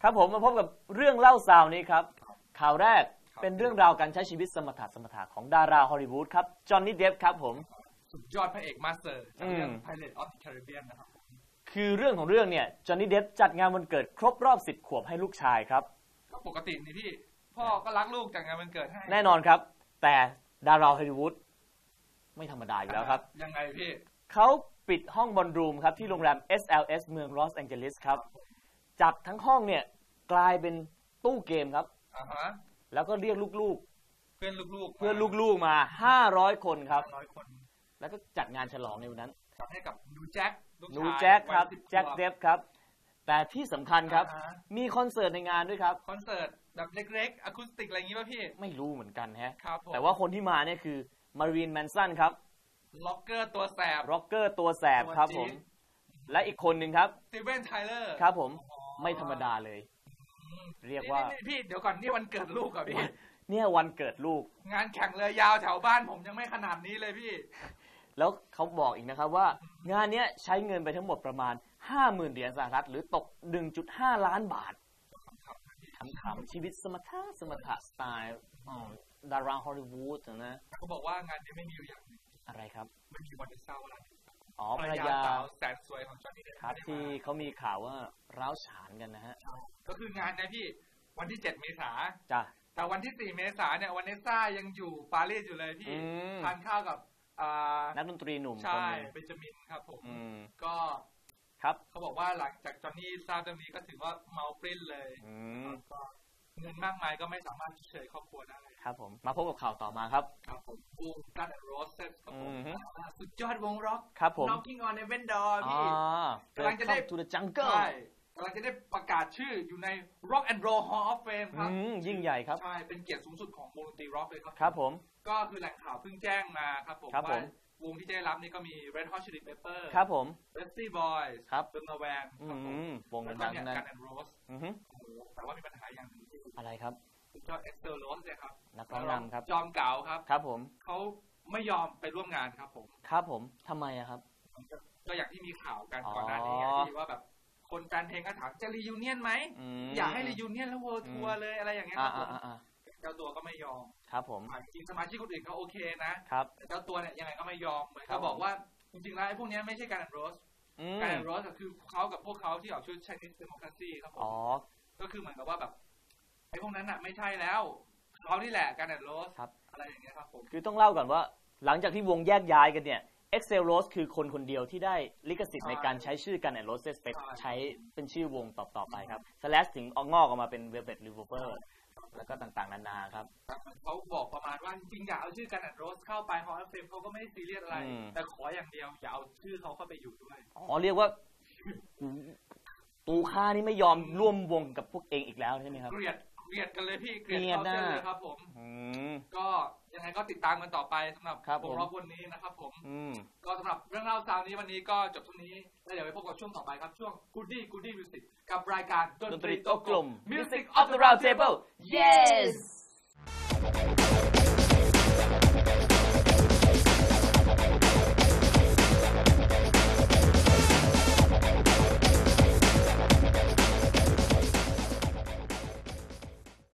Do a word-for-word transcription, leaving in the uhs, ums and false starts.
ครับผมมาพบกับเรื่องเล่าซาวนี้ครับข่าวแรกเป็นเรื่องราวการใช้ชีวิตสมถะสมถะของดาราฮอลลีวูดครับจอห์นนี่เดฟครับผมสุดยอดพระเอกมาสเตอร์จากเรื่อง Pirates of the Caribbean นะครับคือเรื่องของเรื่องเนี่ยจอห์นนี่เดฟจัดงานวันเกิดครบรอบสิบขวบให้ลูกชายครับก็ปกตินี่พี่พ่อก็รักลูกจัดงานวันเกิดให้แน่นอนครับแต่ดาราฮอลลีวูดไม่ธรรมดาอยู่แล้วครับยังไงพี่เขาปิดห้องบอลรูมครับที่โรงแรม เอส แอล เอส เมืองลอสแองเจลิสครับจัดทั้งห้องเนี่ยกลายเป็นตู้เกมครับอ่าฮะแล้วก็เรียกลูกๆเพื่อนลูกๆเพื่อนลูกๆมาห้าร้อยคนครับห้าร้อยคนแล้วก็จัดงานฉลองในวันนั้นจัดให้กับนูแจ็คนูแจ็คครับแจ็คเดฟครับแต่ที่สำคัญครับมีคอนเสิร์ตในงานด้วยครับคอนเสิร์ตแบบเล็กๆอะคูสติกอะไรอย่างงี้ป่ะพี่ไม่รู้เหมือนกันฮะแต่ว่าคนที่มาเนี่ยคือมารีนแมนสันครับล็อกเกอร์ตัวแสบล็อกเกอร์ตัวแสบครับผมและอีกคนหนึ่งครับสตีเวนไทเลอร์ครับผมไม่ธรรมดาเลยเรียกว่าพี่เดี๋ยวก่อนนี่วันเกิดลูกเหรอพี่เนี่ยวันเกิดลูกงานแข่งเรือยาวแถวบ้านผมยังไม่ขนาดนี้เลยพี่แล้วเขาบอกอีกนะครับว่างานนี้ใช้เงินไปทั้งหมดประมาณ ห้าหมื่น เหรียญสหรัฐหรือตก หนึ่งจุดห้า ล้านบาทขำๆชีวิตสมถะสมถะสไตล์ดาราฮอลลีวูดนะเขาบอกว่างานนี้ไม่มีอย่างอะไรครับไม่มีวันเศร้าอะไรอ๋อภรรยาสาวแสนสวยของจอห์นนี่เดฟครับที่เขามีข่าวว่าร้าวฉานกันนะฮะก็คืองานนะพี่วันที่เจ็ดเมษายนจ้ะแต่วันที่สี่เมษายนเนี่ยวันเนสซ่ายังอยู่ปารีสอยู่เลยพี่ทานข้าวกับนักดนตรีหนุ่มใช่เบนจามินครับผมก็ครับเขาบอกว่าหลังจากจอห์นนี่ทราบเรื่องนี้ก็ถือว่าเมาปริ้นเลยก็เงินมากมายก็ไม่สามารถเฉยครอบครัวได้ครับผมมาพบกับข่าวต่อมาครับครับผมวง Guns N' Roses ครับผมสุดยอดวงร็อกครับผม Knocking on Heaven's Door พี่กำลังจะได้ To the Jungle ใช่กำลังจะได้ประกาศชื่ออยู่ใน Rock and Roll Hall of Fame ครับยิ่งใหญ่ครับใช่เป็นเกียรติสูงสุดของวงดนตรีร็อกเลยครับครับผมก็คือแหล่งข่าวเพิ่งแจ้งมาครับผมว่าวงที่ได้รับนี่ก็มี Red Hot Chili Peppers ครับผม Beastie Boys ครับ Duran Duran ครับผมวงดังๆนั้น Guns N' Roses แต่ว่ามีปัญหาอย่างนึงอะไรครับคุณจอห์น Axl Rose เนี่ยครับนักร้องนำครับจอมเก๋าครับครับผมเขาไม่ยอมไปร่วมงานครับผมครับผมทำไมอะครับก็อย่างที่มีข่าวกันก่อนหน้านี้ที่ว่าแบบคนแฟนเพลงก็ถามจะรียูเนียนไหมอยากให้รียูเนียนแล้วเวิลด์ทัวร์เลยอะไรอย่างเงี้ยครับผมเจ้าตัวก็ไม่ยอมครับผมจริงสมาชิกคนอื่นเขาโอเคนะครับแต่เจ้าตัวเนี่ยยังไงก็ไม่ยอมเหมือนเขาบอกว่าจริงๆแล้วไอ้พวกนี้ไม่ใช่การแอนด์โรสการแอนด์โรสก็คือเขากับพวกเขาที่ออกชื่อ Chinese Democracy ครับผมก็คือเหมือนกับว่าแบบไอ้พวกนั้นน่ะไม่ใช่แล้วเขานี่แหละการแอนด์โรสอะไรอย่างเงี้ยครับผมคือต้องเล่าก่อนว่าหลังจากที่วงแยกย้ายกันเนี่ยAxl Rose คือคนคนเดียวที่ได้ลิขสิทธิ์ในการใช้ชื่อกันแอนด์โรสไปใช้เป็นชื่อวงต่อๆไปครับ Slash ถึงออกงอกออกมาเป็น Velvet Revolver แล้วก็ต่างๆนานาครับเขาบอกประมาณว่าจริงๆอยากเอาชื่อกันแอนด์โรสเข้าไปฮอลล์เฟมเขาก็ไม่ได้ซีเรียสอะไรแต่ขออย่างเดียวอย่าเอาชื่อเขาเข้าไปอยู่ด้วยอ๋อเรียกว่าตูค่านี่ไม่ยอมร่วมวงกับพวกเองอีกแล้วใช่ไหมครับเกลียดเกลียดกันเลยพี่เกลียดเขาเส้นเลยครับผมก็ยังไงก็ติดตามกันต่อไปสำหรับวงร็อกวันนี้นะครับผมก็สำหรับเรื่องเล่าซาวนี้วันนี้ก็จบตรงนี้แล้วเดี๋ยวไปพบกับช่วงต่อไปครับช่วง Goodie Goodie Music กับรายการดนตรีโต๊ะกลม Music of the Round Table yes